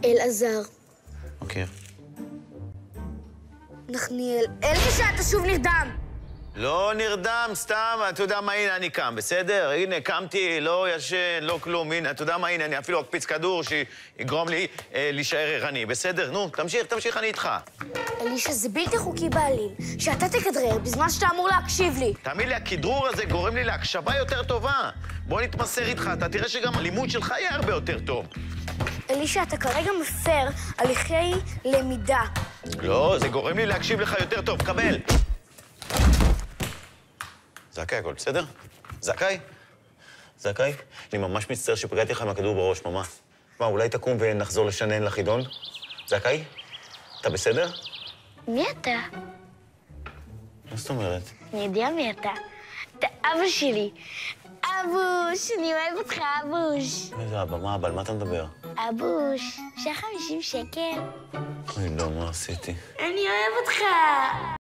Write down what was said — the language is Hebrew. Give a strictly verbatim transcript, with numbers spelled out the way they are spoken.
אלעזר. מכיר. נחניאל. אלישע, אתה שוב נרדם. לא נרדם, סתם, אתה יודע מה, הנה אני קם, בסדר? הנה, קמתי, לא ישן, לא כלום, הנה, אתה יודע מה, הנה, אני אפילו אקפיץ כדור שיגרום לי אה, להישאר ערני, בסדר? נו, תמשיך, תמשיך, אני איתך. אלישע, זה בלתי חוקי בעליל, שאתה תכדרר בזמן שאתה אמור להקשיב לי. תאמין לי, הכדרור הזה גורם לי להקשבה יותר טובה. בוא נתמסר איתך, אתה תראה שגם הלימוד שלך יהיה הרבה יותר טוב. אלישע, אתה כרגע מפר הליכי למידה. לא, זה גורם לי להקשיב לך יותר טוב, קבל. זכאי הכל, בסדר? זכאי? זכאי? אני ממש מצטער שפגעתי לך עם הכדור בראש, ממש. מה, אולי תקום ונחזור לשנן לחידון? זכאי? אתה בסדר? מי אתה? מה זאת אומרת? אני יודע מי אתה. אתה אבא שלי. אבוש, אני אוהב אותך, אבוש. איזה אבא, מה אבא, על מה אתה מדבר? אבוש, שעה חמישים שקל. אוי, לא, מה עשיתי? אני אוהב אותך.